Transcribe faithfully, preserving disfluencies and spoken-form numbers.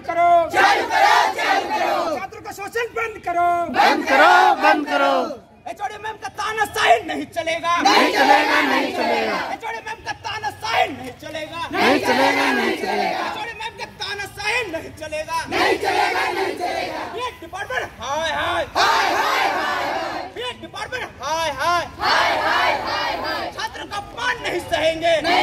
करो, चालू करो, चालू करो। छात्रों का शोषण बंद करो, बंद करो, बंद करो। एचओडी मैम का तानाशाही नहीं चलेगा, नहीं चलेगा, नहीं चलेगा। एचओडी मैम का तानाशाही नहीं चलेगा, नहीं चलेगा, नहीं चलेगा। एचओडी मैम का तानाशाही नहीं चलेगा, नहीं चलेगा, नहीं चलेगा। ये डिपार्टमेंट हाय हाय हाय हाय हाय ये डिपार्टमेंट हाय हाय हाय हाय हाय हाय। छात्र का अपमान नहीं सहेंगे, नहीं